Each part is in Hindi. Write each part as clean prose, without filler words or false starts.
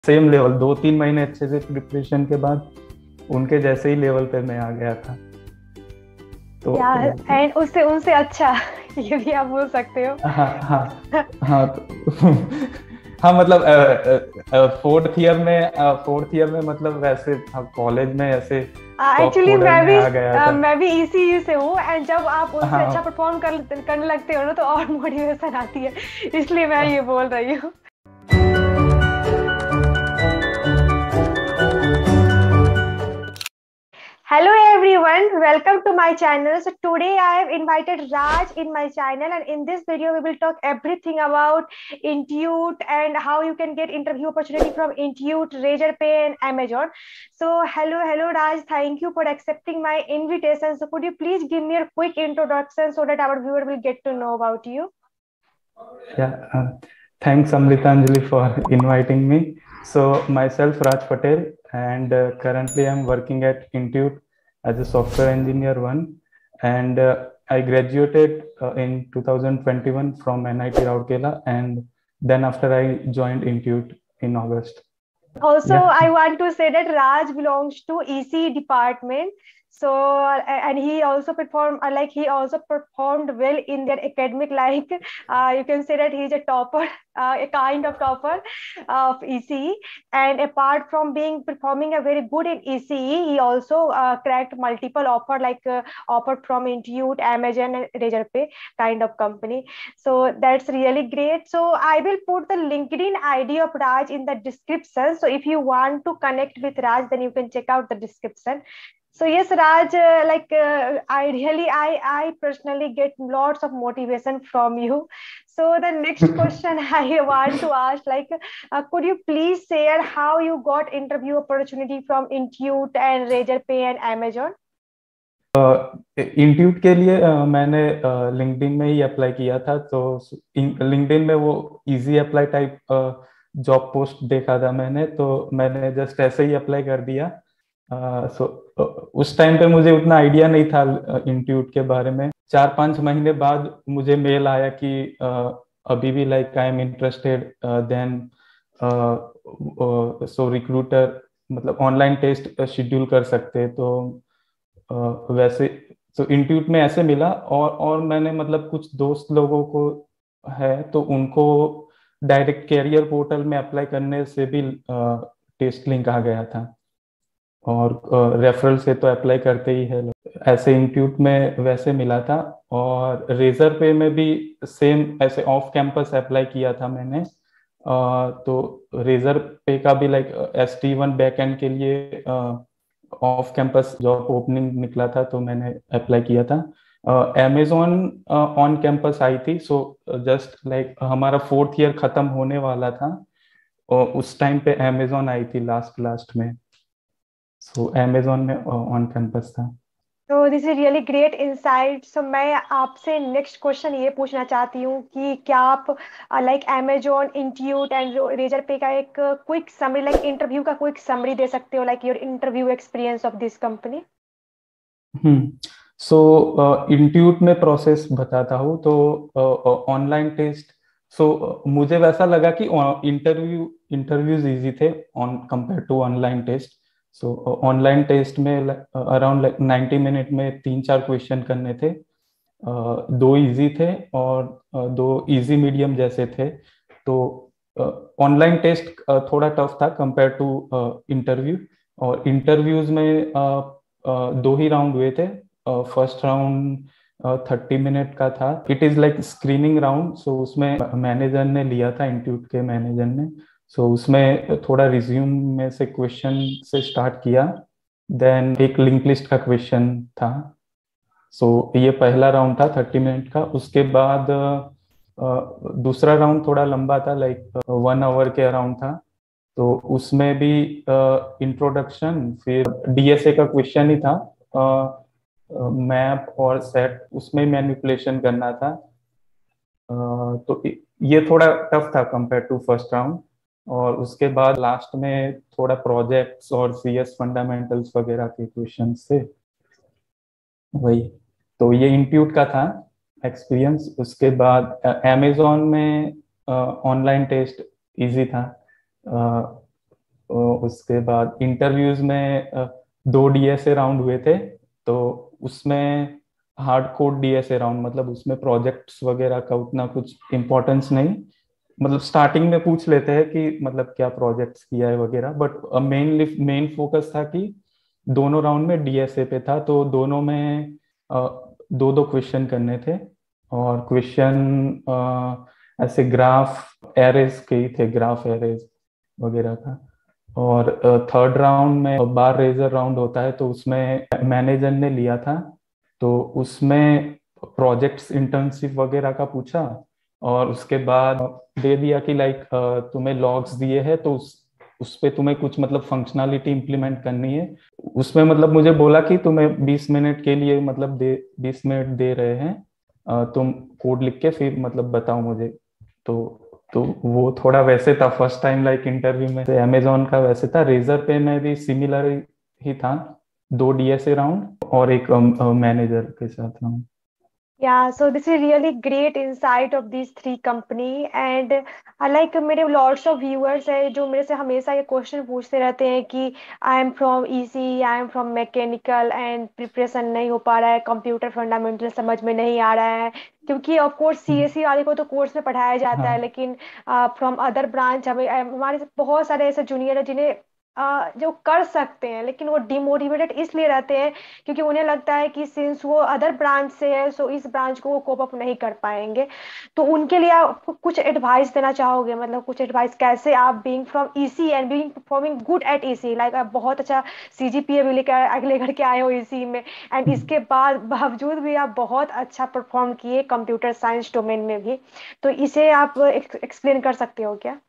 सेम लेवल 2-3 महीने अच्छे से प्रिपरेशन के बाद उनके जैसे ही लेवल पे मैं आ गया था। तो यार एंड उससे उनसे अच्छा ये भी आप बोल सकते हो। हाँ हाँ हाँ तो हाँ मतलब फोर्थ ईयर में मतलब वैसे कॉलेज में ऐसे टॉप एक्चुअली कोडर में आ गया था। मैं भी इसी से हूँ एंड जब आप उनसे अच्छा हाँ परफॉर्म करने लगते हो ना तो और मोटिवेशन आती है, इसलिए मैं ये बोल रही हूँ। Hello everyone, welcome to my channel. So today I have invited Raj in my channel, and in this video we will talk everything about Intuit and how you can get interview opportunity from Intuit, Razorpay and Amazon. So hello Raj, thank you for accepting my invitation. So could you please give me a quick introduction so that our viewer will get to know about you? Yeah, thanks Amritanjali for inviting me. So myself Raj Patel, and currently I'm working at Intuit as a software engineer one, and I graduated in 2021 from NIT Rourkela, and then after I joined Intuit in August. Also, Yeah. I want to say that Raj belongs to EC department. So, and he also performed like he also performed well in their academic. Like you can say that he's a topper, a kind of topper of ECE. And apart from being performing a very good in ECE, he also cracked multiple offer like offer from Intuit, Amazon, and Razorpay kind of company. So that's really great. So I will put the LinkedIn ID of Raj in the description. So if you want to connect with Raj, then you can check out the description. So yes, Raj, I personally get lots of motivation from you. So the next question I want to ask, like, could you please share how you got interview opportunity from Intuit and Razorpay and Amazon? Intuit के लिए मैंने लिंक्डइन में ही अप्लाई किया था। तो लिंक्डइन में वो easy apply type job post देखा था मैंने, तो मैंने जस्ट ऐसे ही अप्लाई कर दिया। सो उस टाइम पे मुझे उतना आइडिया नहीं था इंट्यूट के बारे में। 4-5 महीने बाद मुझे मेल आया कि अभी भी like I am interested, then so recruiter मतलब ऑनलाइन टेस्ट शेड्यूल कर सकते। तो वैसे तो इंट्यूट में ऐसे मिला, और मैंने मतलब कुछ दोस्त लोगों को है तो उनको डायरेक्ट कैरियर पोर्टल में अप्लाई करने से भी टेस्ट लिंक आ गया था। और रेफरल से तो अप्लाई करते ही है लोग। ऐसे इंस्टीट्यूट में वैसे मिला था। और रेजर पे में भी सेम ऐसे ऑफ कैंपस अप्लाई किया था मैंने। तो रेजर पे का भी लाइक ST1 बैकएंड के लिए ऑफ कैंपस जॉब ओपनिंग निकला था, तो मैंने अप्लाई किया था। अमेजोन ऑन कैंपस आई थी। सो जस्ट लाइक हमारा फोर्थ ईयर खत्म होने वाला था और उस टाइम पे अमेजोन आई थी लास्ट लास्ट में। सो अमेजोन में ऑन कैंपस था। तो this is really great insight. So मैं आपसे नेक्स्ट क्वेश्चन ये पूछना चाहती हूँ कि क्या आप like Amazon, Intuit and Razorpay का एक क्विक समरी, लाइक इंटरव्यू का क्विक समरी दे सकते हो, like your interview experience of this company? So Intuit में प्रोसेस बताता हूँ तो ऑनलाइन टेस्ट। सो मुझे वैसा लगा कि इंटरव्यूज इजी थे on compare to online test. So online test में अराउंड लाइक 90 मिनट में 3-4 क्वेश्चन करने थे। दो इजी थे और दो इजी मीडियम जैसे थे। तो ऑनलाइन टेस्ट थोड़ा टफ था कंपेयर टू इंटरव्यू। और इंटरव्यूज में दो ही राउंड हुए थे। फर्स्ट राउंड 30 मिनट का था। It is like screening round. So उसमें मैनेजर ने लिया था, इंस्टीट्यूट के मैनेजर ने। सो उसमें थोड़ा रिज्यूम में से क्वेश्चन से स्टार्ट किया। देन एक लिंक लिस्ट का क्वेश्चन था। सो ये पहला राउंड था 30 मिनट का। उसके बाद दूसरा राउंड थोड़ा लंबा था, लाइक 1 आवर के अराउंड था। तो उसमें भी इंट्रोडक्शन, फिर DSA का क्वेश्चन ही था, मैप और सेट उसमें मैनिपुलेशन करना था। तो ये थोड़ा टफ था कंपेयर टू फर्स्ट राउंड। और उसके बाद लास्ट में थोड़ा प्रोजेक्ट्स और CS फंडामेंटल्स वगैरह के क्वेश्चन से वही। तो ये इंट्यूट का था एक्सपीरियंस। उसके बाद अमेजोन में ऑनलाइन टेस्ट इजी था। उसके बाद इंटरव्यूज में 2 DSA राउंड हुए थे। तो उसमें हार्ड कोड DSA राउंड, मतलब उसमें प्रोजेक्ट्स वगैरह का उतना कुछ इम्पोर्टेंस नहीं, मतलब स्टार्टिंग में पूछ लेते हैं कि मतलब क्या प्रोजेक्ट्स किया है वगैरह, बट मेन फोकस था कि दोनों राउंड में DSA पे था, तो दोनों में दो दो क्वेश्चन करने थे। और क्वेश्चन ऐसे ग्राफ एरेज के ही थे, ग्राफ एरेज वगैरह का। और थर्ड राउंड में बार रेजर राउंड होता है, तो उसमें मैनेजर ने लिया था, तो उसमें प्रोजेक्ट्स इंटर्नशिप वगैरह का पूछा। और उसके बाद दे दिया कि लाइक तुम्हें लॉग्स दिए हैं, तो उस पे तुम्हें कुछ मतलब फंक्शनैलिटी इंप्लीमेंट करनी है। उसमें मतलब मुझे बोला कि तुम्हें 20 मिनट के लिए मतलब 20 मिनट दे रहे हैं, तुम कोड लिख के फिर मतलब बताओ मुझे। तो तो वो थोड़ा वैसे था फर्स्ट टाइम लाइक इंटरव्यू में। अमेजोन का वैसे था, रेजर पे में भी सिमिलर ही था, 2 DSA राउंड और एक मैनेजर के साथ round. Yeah, so this is really great insight of these three company and I like मेरे lots of viewers है जो मेरे से हमेशा ये क्वेश्चन पूछते रहते हैं कि I am from EC, I am from mechanical and preparation नहीं हो पा रहा है, कंप्यूटर फंडामेंटल समझ में नहीं आ रहा है। क्योंकि ऑफ कोर्स सीएससी वाले को तो कोर्स में पढ़ाया जाता है, हाँ लेकिन फ्रॉम अदर ब्रांच हमें हमारे बहुत सारे ऐसे जूनियर है जिन्हें जो कर सकते हैं, लेकिन वो डिमोटिवेटेड इसलिए रहते हैं क्योंकि उन्हें लगता है कि सिंस वो अदर ब्रांच से है सो इस ब्रांच को वो कोप अप नहीं कर पाएंगे। तो उनके लिए आप कुछ एडवाइस देना चाहोगे, मतलब कुछ एडवाइस कैसे आप being from EC and being performing good at EC, like आप बहुत अच्छा सीजीपीए भी लेकर के आए हो ईसी में, एंड इसके बाद बावजूद भी आप बहुत अच्छा परफॉर्म किए कंप्यूटर साइंस डोमेन में भी, तो इसे आप एक्सप्लेन कर सकते हो क्या?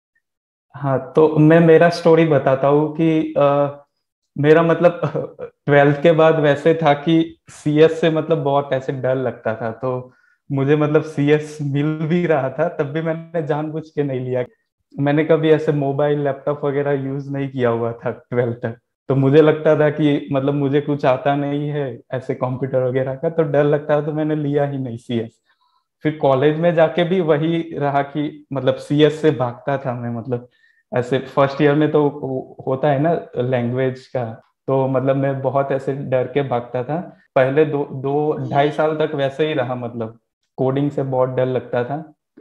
हाँ, तो मैं मेरा स्टोरी बताता हूँ कि मेरा मतलब 12th के बाद वैसे था कि CS से मतलब बहुत ऐसे डर लगता था, तो मुझे मतलब CS मिल भी रहा था तब भी मैंने जानबूझ के नहीं लिया। मैंने कभी ऐसे मोबाइल लैपटॉप वगैरह यूज नहीं किया हुआ था 12th तक, तो मुझे लगता था कि मतलब मुझे कुछ आता नहीं है ऐसे कंप्यूटर वगैरह का, तो डर लगता था, तो मैंने लिया ही नहीं CS। फिर कॉलेज में जाके भी वही रहा कि मतलब CS से भागता था मैं, मतलब ऐसे फर्स्ट ईयर में तो होता है ना लैंग्वेज का, तो मतलब मैं बहुत ऐसे डर के भागता था। पहले दो दो 2.5 साल तक वैसे ही रहा, मतलब कोडिंग से बहुत डर लगता था।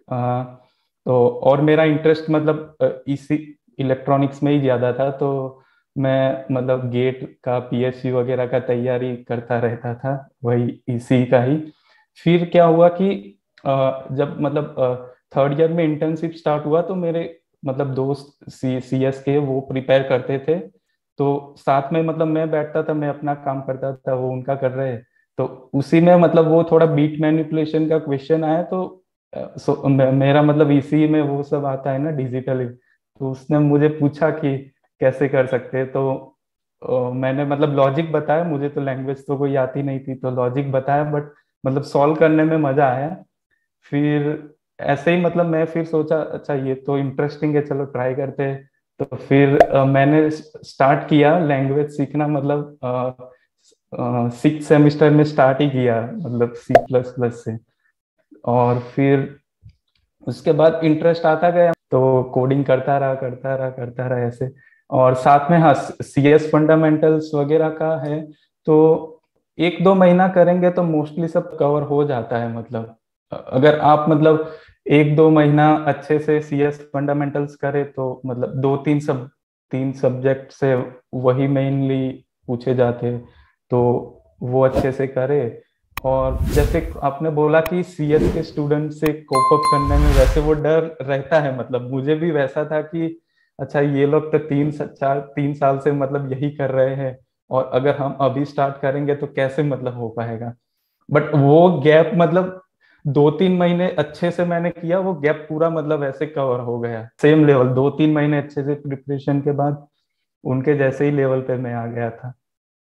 तो और मेरा इंटरेस्ट मतलब इसी इलेक्ट्रॉनिक्स में ही ज्यादा था, तो मैं मतलब गेट का PSU वगैरह का तैयारी करता रहता था, वही इसी का ही। फिर क्या हुआ कि जब मतलब थर्ड ईयर में इंटर्नशिप स्टार्ट हुआ, तो मेरे मतलब दोस्त CS के वो प्रिपेयर करते थे, तो साथ में मतलब मैं बैठता था, मैं अपना काम करता था, वो उनका कर रहे। तो उसी में मतलब वो थोड़ा बीट मैनिपुलेशन का क्वेश्चन आया, तो मेरा मतलब इसी में वो सब आता है ना डिजिटली, तो उसने मुझे पूछा कि कैसे कर सकते हैं। तो मैंने मतलब लॉजिक बताया, मुझे तो लैंग्वेज तो कोई आती नहीं थी, तो लॉजिक बताया, बट मतलब सॉल्व करने में मजा आया। फिर ऐसे ही मतलब मैं फिर सोचा अच्छा ये तो इंटरेस्टिंग है, चलो ट्राई करते हैं। तो फिर मैंने स्टार्ट किया लैंग्वेज सीखना, मतलब 6 सेमेस्टर में स्टार्ट ही किया, मतलब C++ से। और फिर उसके बाद इंटरेस्ट आता गया, तो कोडिंग करता रहा ऐसे। और साथ में हाँ, CS फंडामेंटल्स वगैरह का है, तो 1-2 महीना करेंगे तो मोस्टली सब कवर हो जाता है। मतलब अगर आप मतलब 1-2 महीना अच्छे से CS फंडामेंटल्स करे, तो मतलब 3 सब्जेक्ट से वही मेनली पूछे जाते हैं, तो वो अच्छे से करे। और जैसे आपने बोला कि CS के स्टूडेंट से कोप अप करने में वैसे वो डर रहता है, मतलब मुझे भी वैसा था कि अच्छा ये लोग तो 3 साल से मतलब यही कर रहे हैं, और अगर हम अभी स्टार्ट करेंगे तो कैसे मतलब हो पाएगा। बट वो गैप मतलब 2-3 महीने अच्छे से मैंने किया, वो गैप पूरा मतलब ऐसे कवर हो गया, सेम लेवल 2-3 महीने अच्छे से प्रिपरेशन के बाद उनके जैसे ही लेवल पे मैं आ गया था।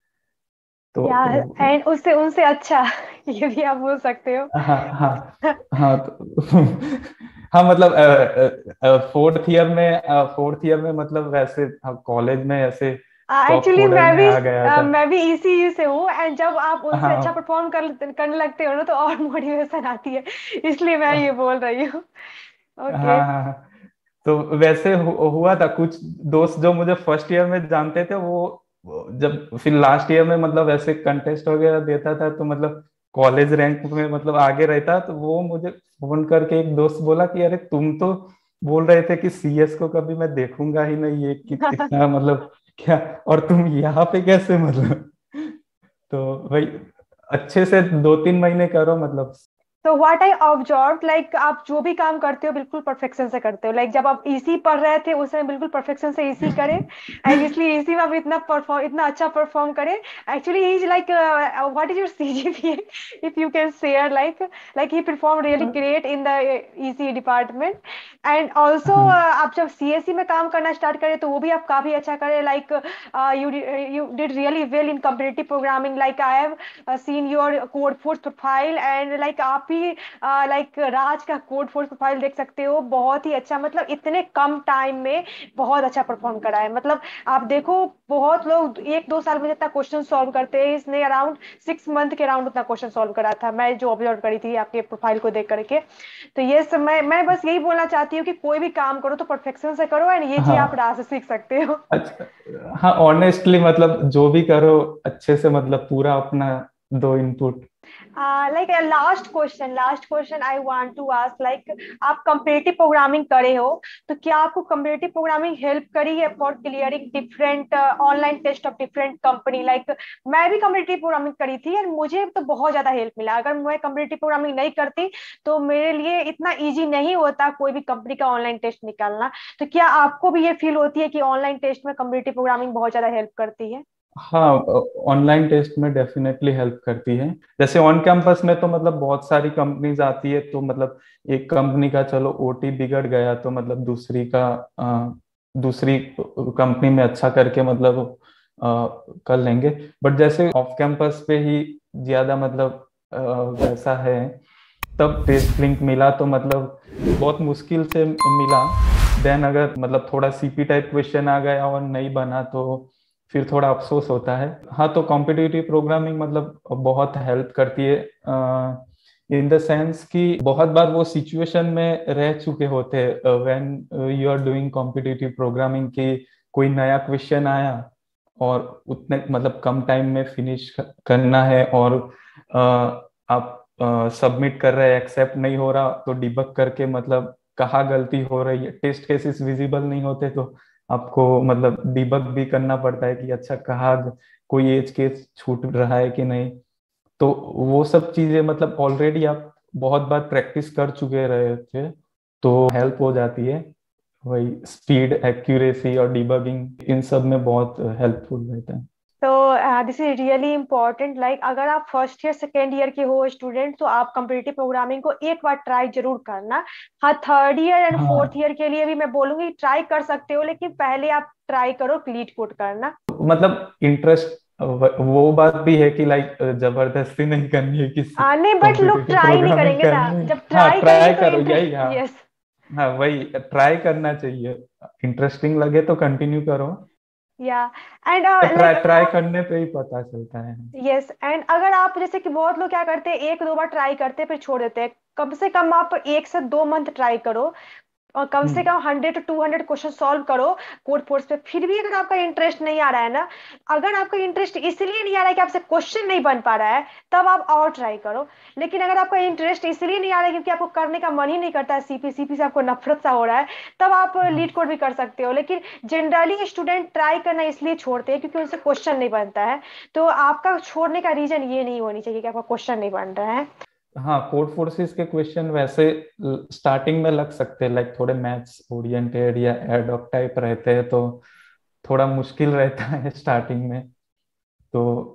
तो या एंड उससे उनसे अच्छा ये भी आप बोल सकते हो। हाँ हाँ हाँ, तो हाँ मतलब फोर्थ ईयर में मतलब वैसे कॉलेज में ऐसे टॉप एक्चुअली कोडर में आ गया था। मैं भी इसी से हूँ, एंड जब आप उनसे अच्छा हाँ परफॉर्म करने लगते हो ना तो और मोटिवेशन आती है, इसलिए मैं ये बोल रही हूँ। हाँ ओके। हाँ हाँ। तो वैसे हुआ था। कुछ दोस्त जो मुझे फर्स्ट ईयर में जानते थे, वो जब फिर लास्ट ईयर में मतलब ऐसे कंटेस्ट वगैरह देता था तो मतलब कॉलेज रैंक में मतलब आगे रहता, तो वो मुझे फोन करके एक दोस्त बोला कि अरे तुम तो बोल रहे थे कि सीएस को कभी मैं देखूंगा ही नहीं, ये इतना मतलब क्या, और तुम यहाँ पे कैसे मतलब। तो भाई अच्छे से 2-3 महीने करो मतलब। तो व्हाट आई ऑब्जर्व लाइक आप जो भी काम करते हो बिल्कुल परफेक्शन से करते हो। लाइक जब आप इसी पढ़ रहे थे उस समय बिल्कुल परफेक्शन से इसी करे, एंड इसलिए इसी में आप इतना अच्छा परफॉर्म करे। Actually he is like what is your CGPA if you can share, like he perform really great in the EC department. And also आप जब सीएससी में काम करना स्टार्ट करें तो वो भी आप काफी अच्छा करे। Like you did really well in competitive programming. Like I have seen your code force profile, and like आप भी लाइक राज का कोड फोर्स प्रोफाइल देख सकते हो, बहुत ही अच्छा। मतलब इतने कम टाइम में बहुत अच्छा परफॉर्म करा है। मतलब आप देखो बहुत लोग 1-2 साल में जितना क्वेश्चन सॉल्व करते हैं, इसने अराउंड 6 मंथ के अराउंड उतना क्वेश्चन सॉल्व करा था, मैं जो ऑब्जर्व करी थी आपके प्रोफाइल को देख करके। तो ये सब मैं बस यही बोलना चाहती हूँ कि कोई भी काम करो तो परफेक्शन से करो, एंड ये चीज आप हाँ राज से सीख सकते हो। अच्छा, हाँ ऑनेस्टली मतलब जो भी करो अच्छे से मतलब पूरा अपना दो input. Like last question I want to ask, like आप कंपेटिटिव प्रोग्रामिंग करे हो, तो क्या आपको कंपेटिटिव प्रोग्रामिंग हेल्प करी है for clearing different online test of different company? Like मैं भी कंपेटिटिव प्रोग्रामिंग करी थी और मुझे तो बहुत ज्यादा हेल्प मिला। अगर मैं कंपेटिटिव प्रोग्रामिंग नहीं करती तो मेरे लिए इतना इजी नहीं होता कोई भी कंपनी का ऑनलाइन टेस्ट निकालना। तो क्या आपको भी ये फील होती है कि ऑनलाइन टेस्ट में कंपेटिटिव प्रोग्रामिंग बहुत ज्यादा हेल्प करती है? हाँ ऑनलाइन टेस्ट में डेफिनेटली हेल्प करती है। जैसे ऑन कैंपस में तो मतलब बहुत सारी कंपनीज आती है, तो मतलब एक कंपनी का चलो ओटी बिगड़ गया तो मतलब दूसरी कंपनी में अच्छा करके मतलब कर लेंगे। बट जैसे ऑफ कैंपस पे ही ज्यादा मतलब वैसा है, तब टेस्ट लिंक मिला तो मतलब बहुत मुश्किल से मिला। देन अगर मतलब थोड़ा सीपी टाइप क्वेश्चन आ गया और नहीं बना तो फिर थोड़ा अफसोस होता है। हाँ तो कॉम्पिटिटिव प्रोग्रामिंग मतलब बहुत हेल्प करती है इन द सेंस कि बहुत बार वो सिचुएशन में रह चुके होते हैं when you are doing competitive programming कि कोई नया क्वेश्चन आया और उतने मतलब कम टाइम में फिनिश करना है, और आप सबमिट कर रहे हैं, एक्सेप्ट नहीं हो रहा तो डिबग करके मतलब कहाँ गलती हो रही है, टेस्ट केसेस विजिबल नहीं होते तो आपको मतलब डिबग भी करना पड़ता है कि अच्छा कहाँ कोई एज केस छूट रहा है कि नहीं। तो वो सब चीजें मतलब ऑलरेडी आप बहुत बार प्रैक्टिस कर चुके रहे थे तो हेल्प हो जाती है। वही स्पीड, एक्यूरेसी और डिबगिंग इन सब में बहुत हेल्पफुल रहता है। तो this is really important. Like अगर आप फर्स्ट ईयर सेकेंड ईयर के हो स्टूडेंट तो आप कंप्यूटर प्रोग्रामिंग को एक बार ट्राई जरूर करना। हाँ, थर्ड ईयर एंड फोर्थ हाँ ईयर के लिए भी मैं बोलूंगी ट्राई कर सकते हो, लेकिन पहले आप ट्राई करो लीड कोड करना। मतलब इंटरेस्ट वो बात भी है कि लाइक जबरदस्ती नहीं करनी है किसी नहीं, बट लोग कॉम्पिटिटिव ट्राई नहीं प्रोग्रामिंग करेंगे ना, करनी है। जब हाँ ट्राई करेंगे ट्राई तो करो यही, इंटरेस्ट। हाँ यस। हाँ वही ट्राई करना चाहिए। इंटरेस्टिंग लगे तो कंटिन्यू करो, या एंड तो ट्राई लाइक ट्राई करने पे ही पता चलता है। यस, एंड अगर आप जैसे कि बहुत लोग क्या करते हैं, 1-2 बार ट्राई करते हैं फिर छोड़ देते हैं। कम से कम आप 1 से 2 मंथ ट्राई करो और कम से हम्म। कम 100 to 200 क्वेश्चन सॉल्व करो कोड फोर्स पे। फिर भी अगर आपका इंटरेस्ट नहीं आ रहा है ना, अगर आपका इंटरेस्ट इसलिए नहीं आ रहा है कि आपसे क्वेश्चन नहीं बन पा रहा है, तब आप और ट्राई करो। लेकिन अगर आपका इंटरेस्ट इसलिए नहीं आ रहा है क्योंकि आपको करने का मन ही नहीं करता है, सीपी से आपको नफरत सा हो रहा है, तब आप लीड कोड भी कर सकते हो। लेकिन जनरली स्टूडेंट ट्राई करना इसलिए छोड़ते हैं क्योंकि उनसे क्वेश्चन नहीं बनता है। तो आपका छोड़ने का रीजन ये नहीं होनी चाहिए कि आपका क्वेश्चन नहीं बन रहा है। हाँ कोड फोर्सेस के क्वेश्चन वैसे स्टार्टिंग में लग सकते हैं, लाइक थोड़े मैथ्स ओरिएंटेड या एडॉक टाइप रहते हैं तो थोड़ा मुश्किल रहता है स्टार्टिंग में। तो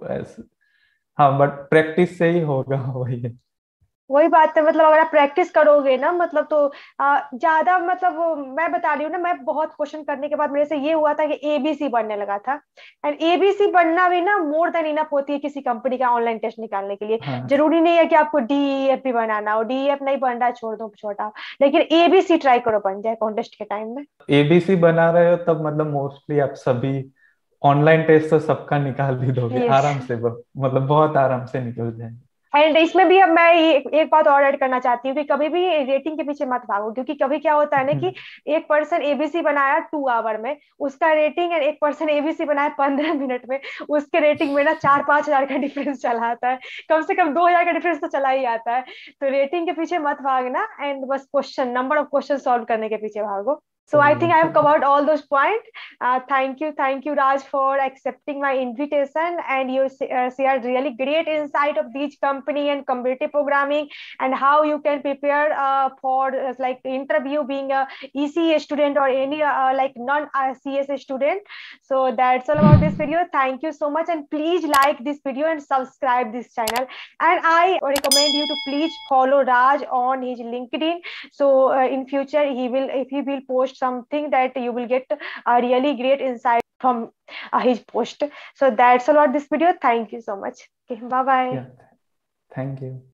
हाँ बट प्रैक्टिस से ही होगा वही है। वही बात है। मतलब अगर आप प्रैक्टिस करोगे ना, मतलब तो ज्यादा मतलब मैं बता रही हूँ ना, मैं बहुत क्वेश्चन करने के बाद मेरे से ये हुआ था कि एबीसी बनने लगा था। एंड एबीसी बनना भी ना मोर देन इनफ होती है किसी कंपनी का ऑनलाइन टेस्ट निकालने के लिए। हाँ जरूरी नहीं है कि आपको डीईएफ भी बनाना हो, डीईएफ नहीं बन रहा है छोड़ दो छोटा, लेकिन एबीसी ट्राई करो बन जाए कॉन्टेस्ट के टाइम में। एबीसी बना रहे हो तब मतलब मोस्टली आप सभी ऑनलाइन टेस्ट तो सबका निकाल भी दोगे यस। आराम से, मतलब बहुत आराम से निकल जाएंगे। एंड इसमें भी अब मैं एक बात और ऐड करना चाहती हूँ कि कभी भी रेटिंग के पीछे मत भागो, क्योंकि कभी क्या होता है ना कि एक पर्सन एबीसी बनाया 2 आवर में उसका रेटिंग, एंड एक पर्सन एबीसी बनाया 15 मिनट में उसके रेटिंग में ना 4-5 हजार का डिफरेंस चला आता है, कम से कम 2 हजार का डिफरेंस तो चला ही आता है। तो रेटिंग के पीछे मत भागना, एंड बस question, number of question solve करने के पीछे भागो। So I सही think I have है। covered all those points. Thank you, Raj, for accepting my invitation, and you shared really great insight of each company and competitive programming, and how you can prepare for like interview being a ECA student or any like non CS student. So that's all about this video. Thank you so much, and please like this video and subscribe this channel. And I recommend you to please follow Raj on his LinkedIn. So in future he will, if he will post something, that you will get a really great insight from his post. So that's all about this video. Thank you so much. Okay, bye bye. Yeah, thank you.